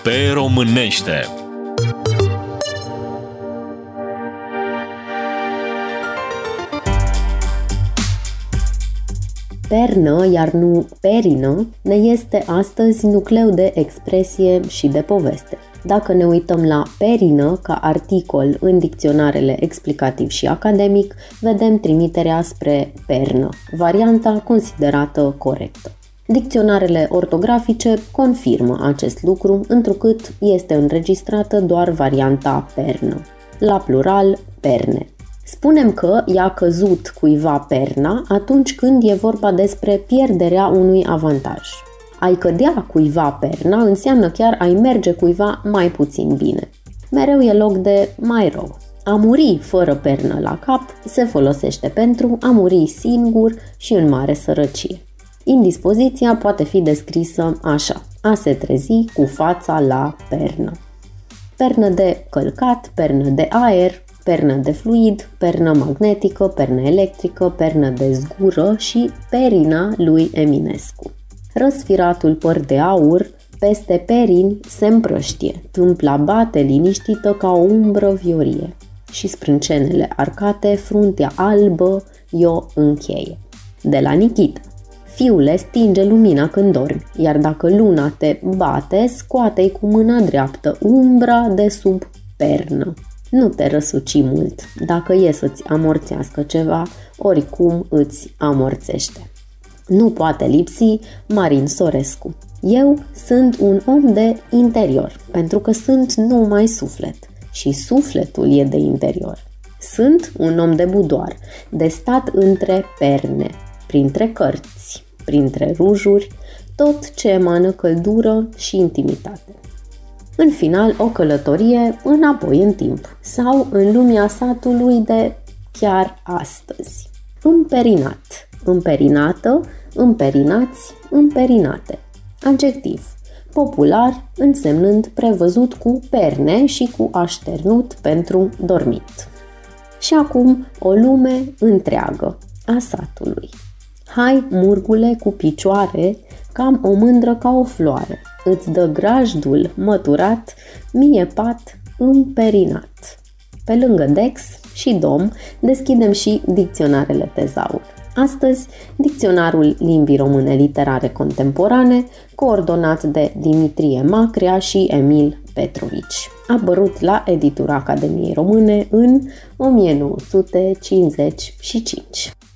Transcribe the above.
pe românește. Pernă, iar nu perină, ne este astăzi nucleu de expresie și de poveste. Dacă ne uităm la perină ca articol în dicționarele explicativ și academic, vedem trimiterea spre pernă, varianta considerată corectă. Dicționarele ortografice confirmă acest lucru, întrucât este înregistrată doar varianta pernă. La plural, perne. Spunem că i-a căzut cuiva perna atunci când e vorba despre pierderea unui avantaj. A-i cădea cuiva perna înseamnă chiar a-i merge cuiva mai puțin bine. Mereu e loc de mai rău. A muri fără pernă la cap se folosește pentru a muri singur și în mare sărăcie. Indispoziția poate fi descrisă așa: a se trezi cu fața la pernă. Pernă de călcat, pernă de aer, pernă de fluid, pernă magnetică, pernă electrică, pernă de zgură și perina lui Eminescu. Răsfiratul păr de aur peste perini se împrăștie, tâmpla bate liniștită ca o umbră viorie și sprâncenele arcate, fruntea albă i-o încheie. De la Nikita: fiule, stinge lumina când dormi, iar dacă luna te bate, scoate-i cu mâna dreaptă umbra de sub pernă. Nu te răsuci mult, dacă e să-ți amorțească ceva, oricum îți amorțește. Nu poate lipsi Marin Sorescu. Eu sunt un om de interior, pentru că sunt numai suflet și sufletul e de interior. Sunt un om de budoar, de stat între perne, printre cărți, printre rujuri, tot ce emană căldură și intimitate. În final, o călătorie înapoi în timp sau în lumea satului de chiar astăzi. Împerinat, împerinată, împerinați, împerinate. Adjectiv: popular, însemnând prevăzut cu perne și cu așternut pentru dormit. Și acum o lume întreagă a satului. Hai, murgule cu picioare, cam o mândră ca o floare, îți dă grajdul măturat, mie pat împerinat. Pe lângă Dex și Dom deschidem și dicționarele Tezaur. Astăzi, dicționarul limbii române literare contemporane, coordonat de Dimitrie Macrea și Emil Petrovici. A apărut la editura Academiei Române în 1955.